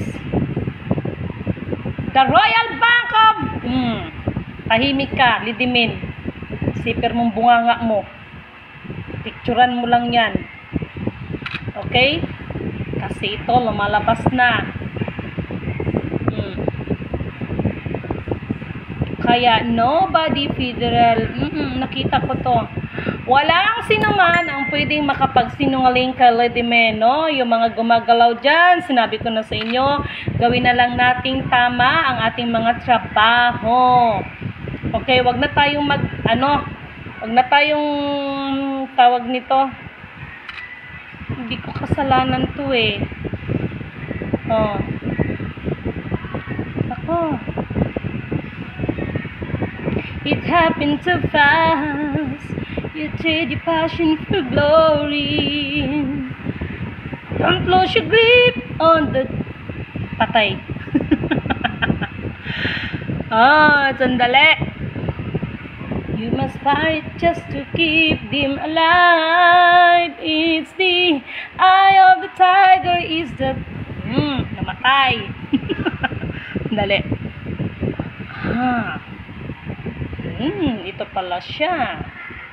The Royal Bank of... Hmm. Tahimik ka, lidimin. Sipir mong bunganga mo. Picturean mo lang yan. Okay? Kasi ito, lumalabas na. Hmm. Kaya, nobody federal. Mm-mm, nakita ko to. Walang sinuman ang pwedeng makapagsinungaling kay Lady Men, no? Yung mga gumagalaw dyan, sinabi ko na sa inyo, gawin na lang nating tama ang ating mga trabaho. Okay, wag na tayong mag, ano, wag na tayong tawag nito. Hindi ko kasalanan to eh. Oh. Ako. It happened so fast. You trade your passion for glory. Don't lose your grip on the... Patay. Ah, sandali. You must fight just to keep them alive. It's the eye of the tiger is the... Hmm, namatay. Sandali. Ah. Hmm, ito pala siya.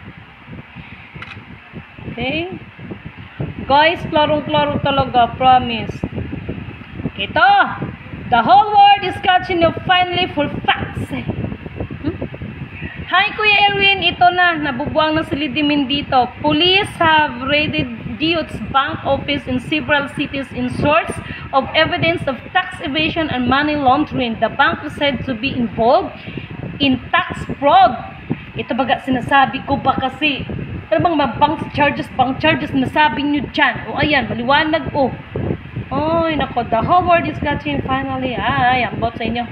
Okay? Guys, klarong-klaro talaga, promise. Ito, the whole world is catching you finally for facts. Hmm? Hi, Kuya Erwin, ito na, nabubuang na si Lady Men dito. Police have raided Dio's bank office in several cities in search of evidence of tax evasion and money laundering. The bank is said to be involved in tax fraud. Ito baga sinasabi ko ba kasi, ano bang mga bank charges, bank charges nasabi nyo dyan? O ayan, maliwanag o. Oh. Oy, nako, the whole world is catching finally. Ay, ang bot sa inyo.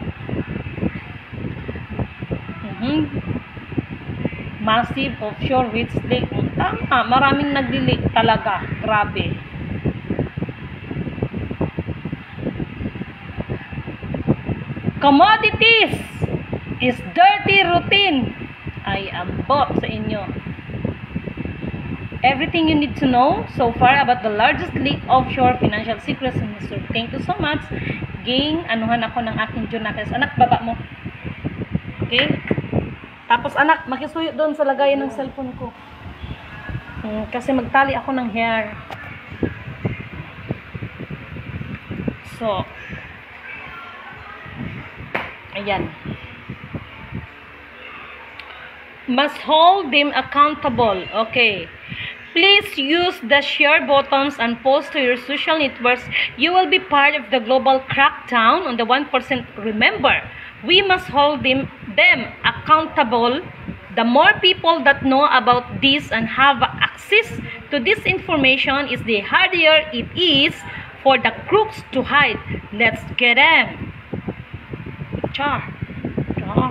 Mm-hmm. Massive offshore rich leak. Tama, maraming nagli-leak talaga. Grabe. Commodities is dirty routine. Ay, ambot sa inyo. Everything you need to know so far about the largest leak offshore financial secrets in history. Thank you so much. Ging, anuhan ako ng aking Junakis. Anak, baba mo. Okay? Tapos anak, makisuyo doon sa lagayan ng cellphone ko. Hmm, kasi magtali ako ng hair. So, ayan. Must hold them accountable. Okay. Please use the share buttons and post to your social networks. You will be part of the global crackdown on the one percent. Remember, we must hold them, them accountable. The more people that know about this and have access to this information is the harder it is for the crooks to hide. Let's get them. Char. Char.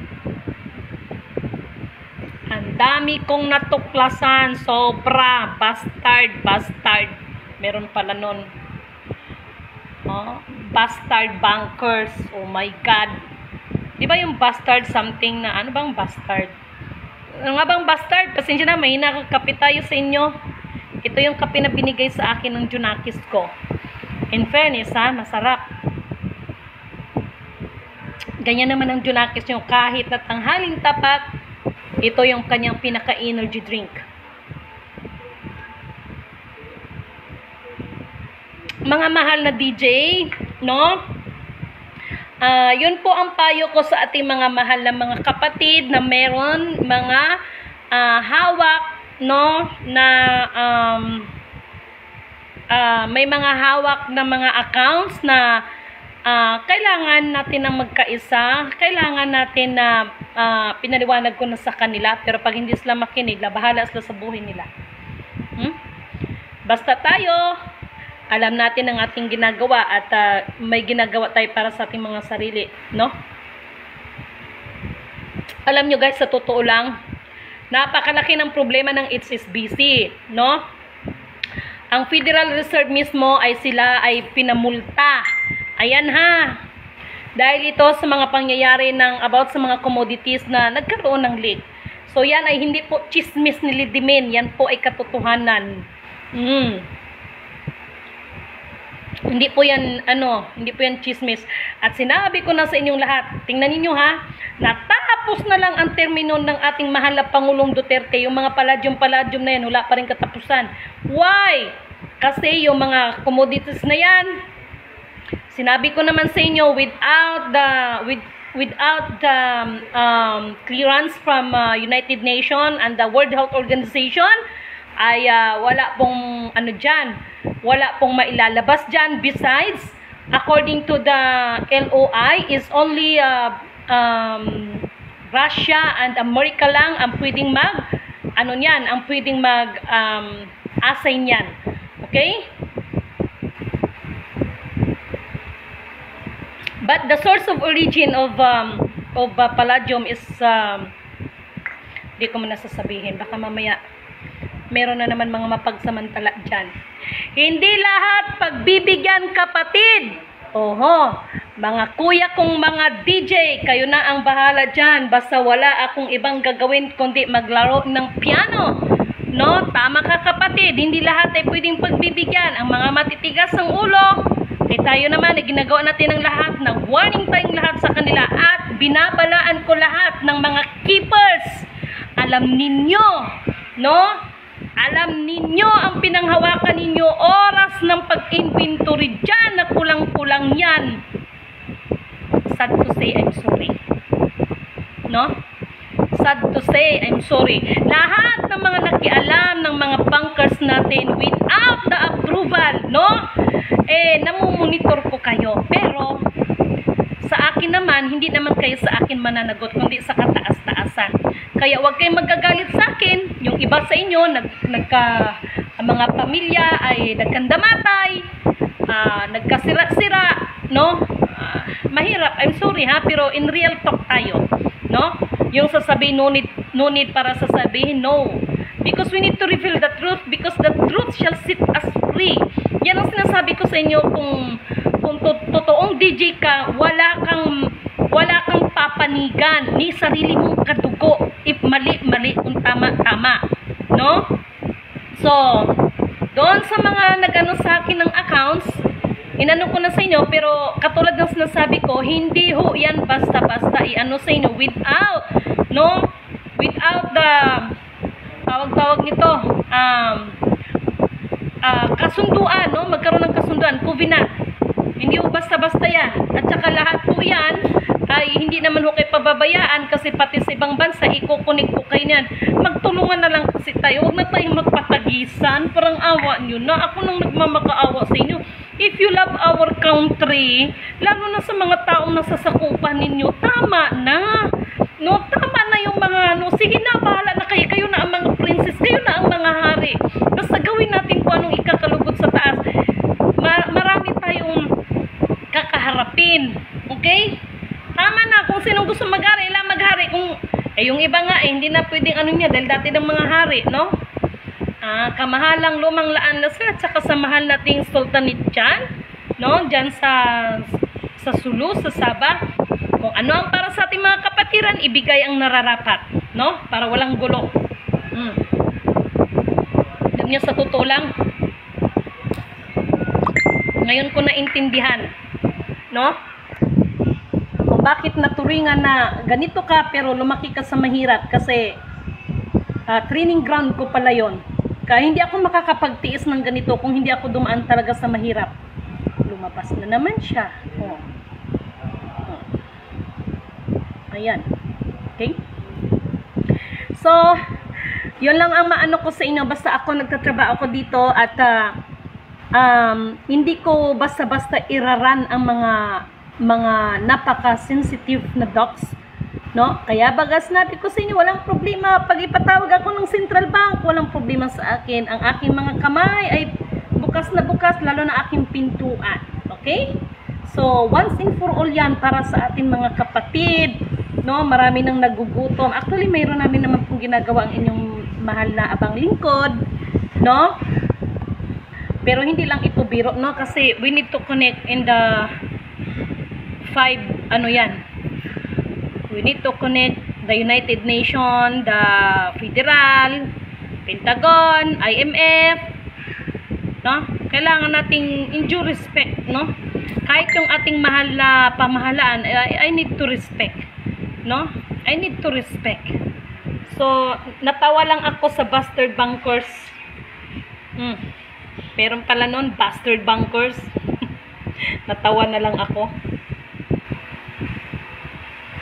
Ang dami kong natuklasan. Sobra. Bastard. Bastard. Meron pala nun. Oh, bastard bankers. Oh my God. Di ba yung bastard something na, ano bang bastard? Ano nga bang bastard? Pasensya na, may nakakape tayo sa inyo. Ito yung kape na binigay sa akin ng Junakis ko. In fairness, ha, masarap. Ganyan naman ang Junakis nyo. Kahit na tanghaling tapat, ito yung kanyang pinaka-energy drink. Mga mahal na D J, no? Uh, yun po ang payo ko sa ating mga mahal na mga kapatid na meron mga uh, hawak, no? Na um, uh, may mga hawak na mga accounts na uh, kailangan natin na magkaisa. Kailangan natin na uh, pinaliwanag ko na sa kanila. Pero pag hindi sila makinig, bahala sila sa buhay nila. Hmm? Basta tayo alam natin ang ating ginagawa at uh, may ginagawa tayo para sa ating mga sarili, no? Alam nyo guys, sa totoo lang, napakalaki ng problema ng H S B C, no? Ang Federal Reserve mismo ay sila ay pinamulta. Ayan ha. Dahil ito sa mga pangyayari ng about sa mga commodities na nagkaroon ng leak. So yan ay hindi po chismis ni Lady Men, yan po ay katotohanan. Hmm. Hindi po yan, ano, hindi po yan chismis. At sinabi ko na sa inyong lahat, tingnan ninyo ha, natapos na lang ang termino ng ating mahal na Pangulong Duterte. Yung mga palladium-palladium na yan, wala pa rin katapusan. Why? Kasi yung mga commodities na yan, sinabi ko naman sa inyo, without the, with, without the um, clearance from uh, United Nations and the World Health Organization, ay uh, wala pong ano dyan, wala pong mailalabas dyan. Besides, according to the L O I, is only uh, um, Russia and America lang ang pwedeng mag, ano niyan, ang pwedeng mag um, assign yan. Okay? But the source of origin of um, of uh, palladium is um, di ko man nasasabihin, baka mamaya meron na naman mga mapagsamantala dyan. Hindi lahat pagbibigyan, kapatid. Oho, mga kuya kong mga D J, kayo na ang bahala dyan. Basta wala akong ibang gagawin kundi maglaro ng piano. No, tama ka kapatid, hindi lahat ay pwedeng pagbibigyan. Ang mga matitigas ng ulo, eh tayo naman, eh, ginagawa natin ang lahat, nag-warning tayong lahat sa kanila, at binabalaan ko lahat ng mga keepers. Alam ninyo, no? Alam ninyo ang pinanghawakan ninyo, oras ng pag-inventory dyan na kulang-kulang yan. Sad to say, I'm sorry. No? Sad to say, I'm sorry. Lahat ng mga nakialam ng mga bankers natin without the approval, no? Eh, namumonitor ko kayo. Pero, sa akin naman, hindi naman kayo sa akin mananagot, kundi sa kataas-taasan. Kaya huwag kayong magagalit sa akin. Yung iba sa inyo, nag, nagka, ang mga pamilya ay nagkandamatay, uh, nagkasira-sira, no? Uh, mahirap, I'm sorry ha, pero in real talk tayo, no? Yung sasabihin, no need, no need para sasabihin, no. Because we need to reveal the truth, because the truth shall set us free. Yan ang sinasabi ko sa inyo, kung, kung to, totoong D J ka, wala kang, wala kang papanigan ni sarili mong kadugo. If mali, mali, kung tama, tama. No? So, doon sa mga nag-ano sa akin ng accounts, inano ko na sa inyo, pero katulad ng sinasabi ko, hindi ho yan basta-basta i-ano sa inyo without, no? Without the, tawag-tawag nito, um, uh, kasunduan, no? Magkaroon ng kasunduan, covenant. Hindi ho basta-basta yan. At saka lahat po yan ay hindi naman ho kayo pababayaan, kasi pati sa ibang bansa, ikukunik ko kayo niyan. Magtulungan na lang kasi tayo. Huwag na tayong magpatagisan. Parang awa nyo na. Ako nang nagmamakaawa sa inyo. If you love our country, lalo na sa mga taong nasasakupan ninyo, tama na. No, tama na yung mga ano. Sige na, bahala na kayo. Kayo na ang mga princess. Kayo na ang mga hari. Basta gawin natin kung anong ikakalugod sa taas. Ma marami tayong kakaharapin. Okay? Tama na. Kung sinong gusto maghari, ilang maghari. Kung, eh, yung iba nga, eh, hindi na pwedeng ano niya, dahil dati ng mga hari, no? Ah, kamahalang lumang laan na sila, tsaka sa mahal nating sultanit dyan, no? Dyan sa, sa Sulu, sa Sabah. Kung ano ang para sa ating mga kapatiran, ibigay ang nararapat, no? Para walang gulo. Hmm. Alam niyo, sa totoo lang, ngayon ko naintindihan, no? Kung bakit naturingan na ganito ka pero lumaki ka sa mahirap, kasi uh, training ground ko pala yon. Kaya hindi ako makakapagtiis ng ganito kung hindi ako dumaan talaga sa mahirap. Lumabas na naman siya. Oh. Oh. Ayan. Okay? So, yun lang ang maano ko sa inyo. Basta ako nagtatrabaho ako dito at uh, um, hindi ko basta-basta iraran ang mga mga napaka-sensitive na docs, no? Kaya bagas natin ko sa inyo, walang problema. Pag ipatawag ako ng Central Bank, walang problema sa akin. Ang aking mga kamay ay bukas na bukas, lalo na aking pintuan. Okay? So, once and for all yan para sa ating mga kapatid, no? Marami nang nagugutom. Actually, mayroon namin naman pong ginagawa ang inyong mahal na abang lingkod, no? Pero hindi lang ito biro, no? Kasi we need to connect in the five, ano yan, we need to connect the United Nations, the Federal, Pentagon, I M F, no? Kailangan nating in due respect, no? Kahit yung ating mahal na pamahalaan, I, I need to respect, no? I need to respect. So, natawa lang ako sa bastard bankers. Hmm. Meron pala nun, bastard bankers. Natawa na lang ako.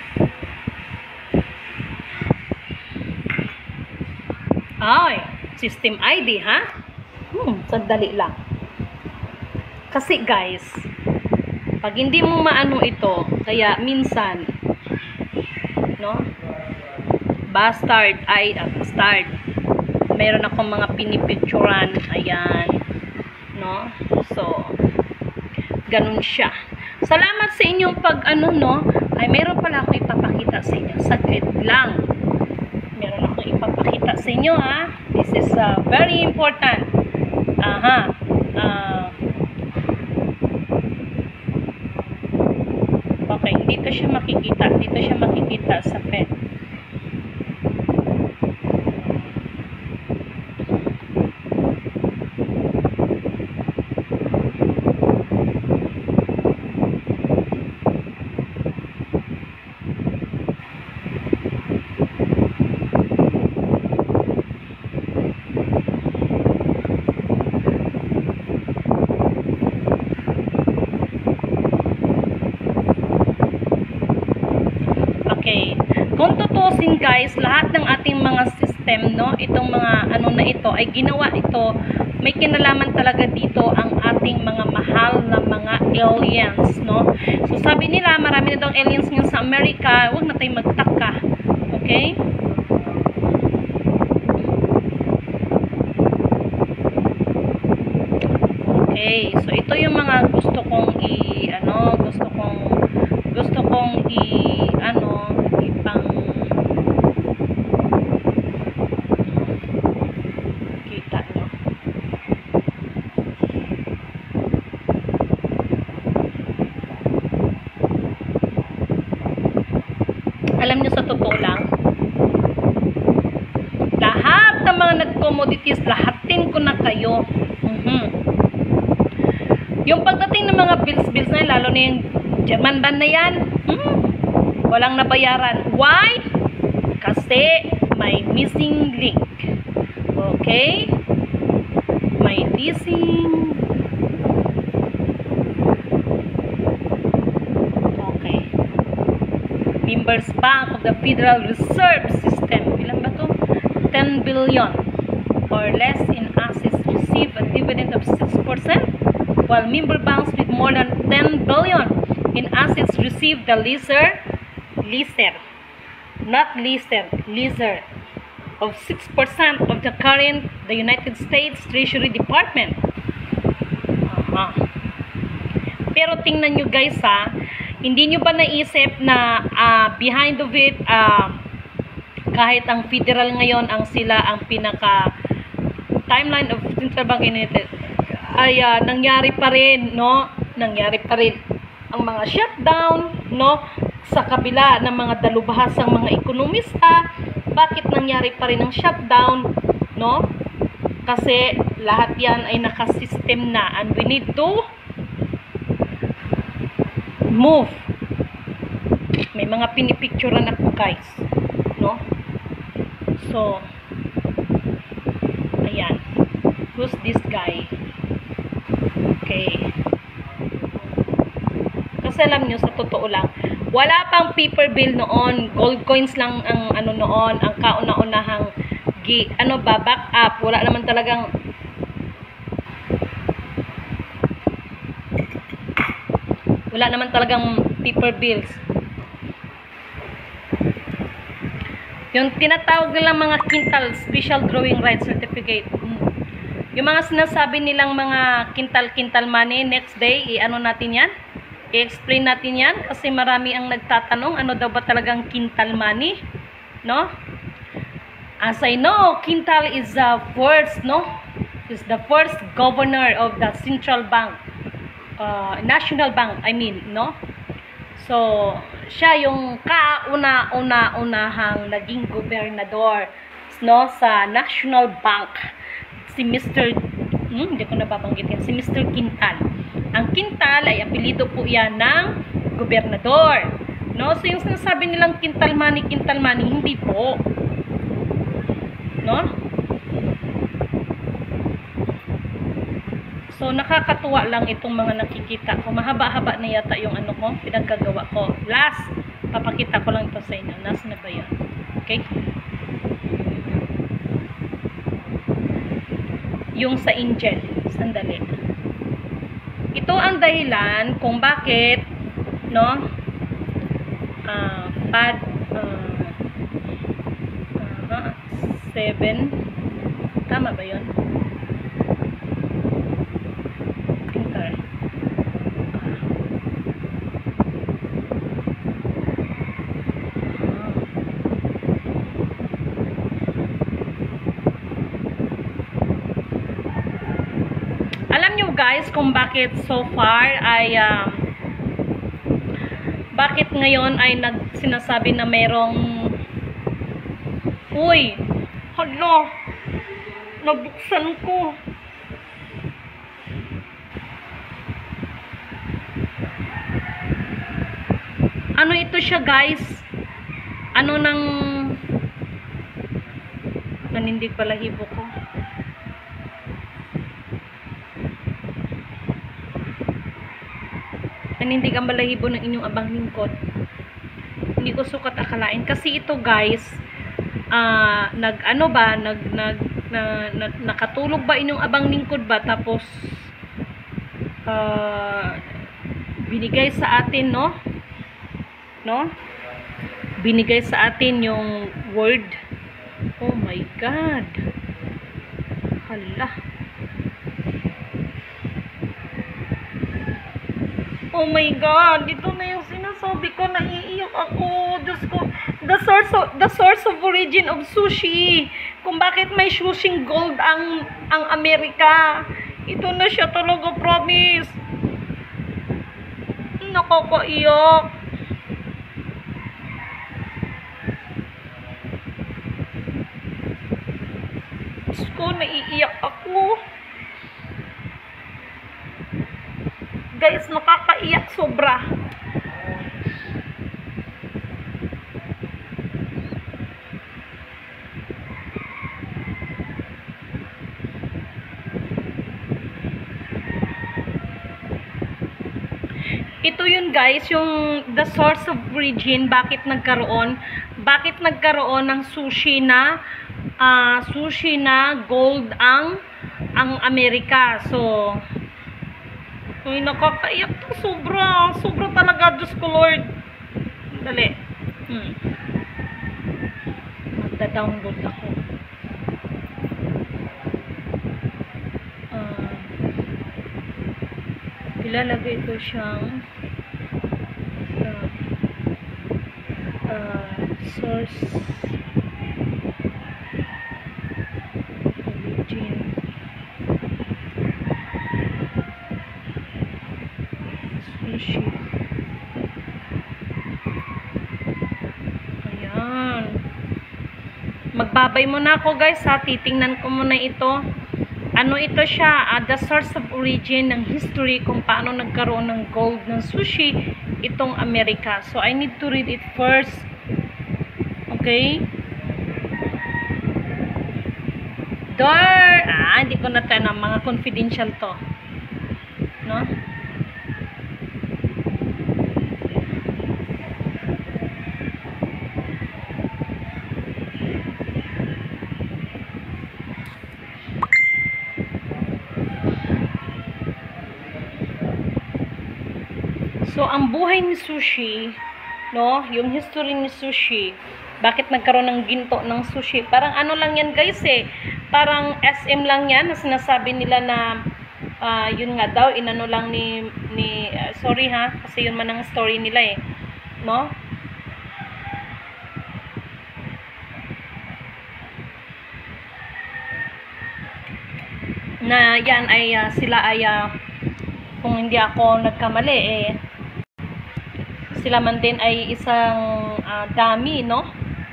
Ay, system I D, ha? Hmm, sandali lang. Kasi guys, pag hindi mo maano ito, kaya minsan, no? Bastard, ay, uh, start. Meron akong mga pinipicturan, ayan, no? So, ganun siya. Salamat sa inyong pag, ano, no? Ay, meron pala ako ipapakita sa inyo. Saglit lang. Meron akong ipapakita sa inyo, ha? This is uh, very important. Aha. Uh, okay, dito siya makikita. Dito siya makikita sa pen. Kung tutusin guys, lahat ng ating mga system, no, itong mga ano na ito ay ginawa ito, may kinalaman talaga dito ang ating mga mahal na mga aliens, no. So sabi nila, marami na daw aliens ngayon sa Amerika, huwag na tayong magtaka. Okay? Okay, so ito yung mga gusto kong i ano, gusto kong gusto kong i ano ipang kita nyo. Alam nyo, sa totoo lang, lahat ng mga nag-commodities, lahatin ko na kayo. Mhm. Yung pagdating ng mga bills-bills na, lalo na yung German ban na yan, hmm, walang nabayaran. Why? Kasi may missing link. Okay? May missing. Okay. Members Bank of the Federal Reserve System. Ilan ba to? ten billion or less in assets receive a dividend of six percent, while member banks with more than ten billion in assets receive the lesser, lesser, not lesser, lesser of six percent of the current the United States Treasury Department. Aha. Pero tingnan nyo guys, ha, hindi nyo ba naisip na uh, behind of it, uh, kahit ang federal ngayon ang sila ang pinaka timeline of Central Bank United ay uh, nangyari pa rin, no? Nangyari pa rin ang mga shutdown, no? Sa kabila ng mga dalubhasang mga ekonomista, bakit nangyari pa rin ang shutdown, no? Kasi lahat yan ay nakasystem na, and we need to move. May mga pinipicturean ako guys, no? So, ayan. Who's this guy? Okay. Kasi alam nyo, sa totoo lang, wala pang paper bill noon. Gold coins lang ang ano noon, ang kauna-unahang gi, ano ba, back up. Wala naman talagang wala naman talagang paper bills. Yung tinatawag nilang mga kintal special drawing rights certificate. Yung mga sinasabi nilang mga kintal-kintal money, next day, i-ano natin yan? I-explain natin yan kasi marami ang nagtatanong, ano daw ba talagang kintal money? No? As I know, Kintal is the first, no? Is the first governor of the central bank. Uh, national bank, I mean, no? So, siya yung kauna-una-unahang naging gobernador, no, sa National Bank. Si Mister Hmm, hindi ko nababanggitin. Si Mister Kintal. Ang Kintal ay apelido po yan ng gobernador. No? So, yung sinasabi nilang Kintal money, Kintal money, hindi po. No? So, nakakatuwa lang itong mga nakikita ko. Mahaba-haba na yata yung ano ko, pinagkagawa ko. Last, papakita ko lang ito sa inyo. Nasa na ba yun? Okay? yung sa Angel. Sandali. Ito ang dahilan kung bakit, no, uh, pad, uh, uh, seven, tama ba yun? Enter. Alam nyo guys kung bakit so far ay um, bakit ngayon ay nag sinasabi na merong uy, hala, nabuksan ko. Ano ito siya guys? Ano nang nanindig balahibo ko? Nanindig ang balahibo ng inyong abang lingkod. Hindi ko sukat akalain kasi ito guys, uh, nag ano ba, nag nag na, na, nakatulog ba inyong abang lingkod ba, tapos uh, binigay sa atin, no? No? Binigay sa atin yung word. Oh my God. Hala. Oh my God, ito na yung sinasabi ko, naiiyak ako. Diyos ko, the source of, the source of origin of sushi. Kung bakit may sushing gold ang ang Amerika. Ito na siya talaga, promise. Nakakaiyak. Diyos ko, naiiyak ako. Guys, nakakaiyak sobra. Ito yun guys, yung the source of origin, bakit nagkaroon, bakit nagkaroon ng sushi na uh, sushi na gold ang ang Amerika. So uy, nakakaiyak to. Sobra. Sobra talaga. Diyos ko, Lord. Dali. Hmm. Magda-download ako. Uh, ilalagay ko siyang uh, uh, source origin. Ayan. Magbabay muna ako guys ha. Titingnan ko muna ito. Ano ito siya? Uh, the source of origin ng history kung paano nagkaroon ng gold ng sushi itong Amerika. So I need to read it first. Okay? Door! Ah, hindi ko na tayo ng mga confidential to. No? So, ang buhay ni sushi, no, yung history ni sushi, bakit nagkaroon ng ginto ng sushi? Parang ano lang yan guys eh, parang S M lang yan, na sinasabi nila na, uh, yun nga daw, inano lang ni, ni uh, sorry ha, kasi yun man ang story nila eh, no? Na yan ay, uh, sila ay, uh, kung hindi ako nagkamali eh, sila man din ay isang uh, dami, no?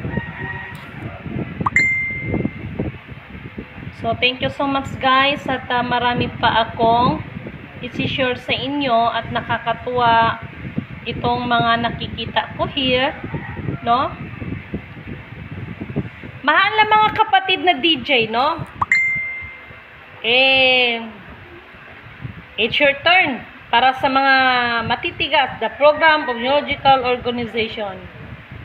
So, thank you so much guys at uh, marami pa akong isi-share sa inyo at nakakatuwa itong mga nakikita ko here, no? Mahal na mga kapatid na D J, no? Eh, it's your turn. Para sa mga matitigas, the Program of Geological Organization.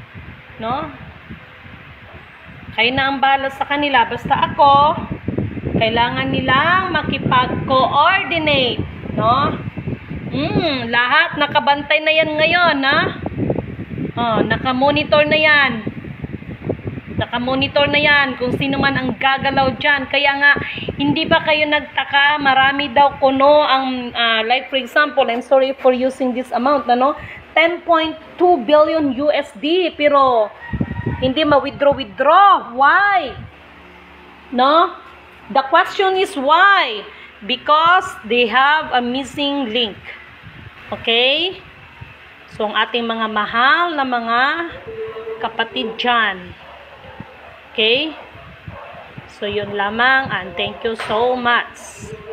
No? Kayo na ang balas sa kanila. Basta ako, Kailangan nilang makipag-coordinate, no? Mm, lahat nakabantay na yan ngayon, ha? Oh, naka-monitor na yan. Naka-monitor na yan kung sino man ang gagalaw dyan. Kaya nga, hindi ba kayo nagtaka? Marami daw kuno ang, uh, like for example, I'm sorry for using this amount, ano? ten point two billion U S D. Pero, hindi ma-withdraw-withdraw. Why? No? The question is why? Because they have a missing link. Okay? So, ang ating mga mahal na mga kapatid dyan. Okay? So, yun lamang and thank you so much.